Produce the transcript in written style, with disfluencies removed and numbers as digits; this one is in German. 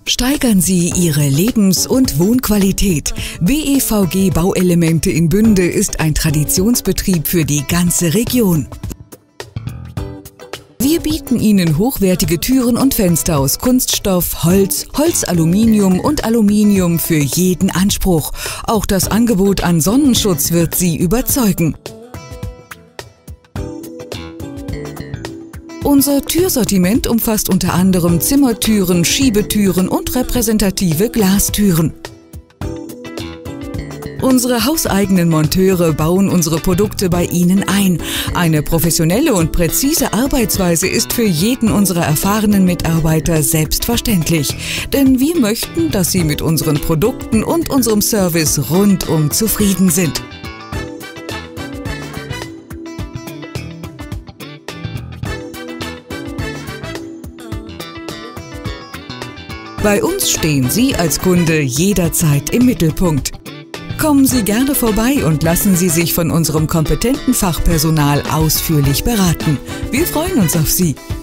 Steigern Sie Ihre Lebens- und Wohnqualität. WEVG Bauelemente in Bünde ist ein Traditionsbetrieb für die ganze Region. Wir bieten Ihnen hochwertige Türen und Fenster aus Kunststoff, Holz, Holzaluminium und Aluminium für jeden Anspruch. Auch das Angebot an Sonnenschutz wird Sie überzeugen. Unser Türsortiment umfasst unter anderem Zimmertüren, Schiebetüren und repräsentative Glastüren. Unsere hauseigenen Monteure bauen unsere Produkte bei Ihnen ein. Eine professionelle und präzise Arbeitsweise ist für jeden unserer erfahrenen Mitarbeiter selbstverständlich. Denn wir möchten, dass Sie mit unseren Produkten und unserem Service rundum zufrieden sind. Bei uns stehen Sie als Kunde jederzeit im Mittelpunkt. Kommen Sie gerne vorbei und lassen Sie sich von unserem kompetenten Fachpersonal ausführlich beraten. Wir freuen uns auf Sie.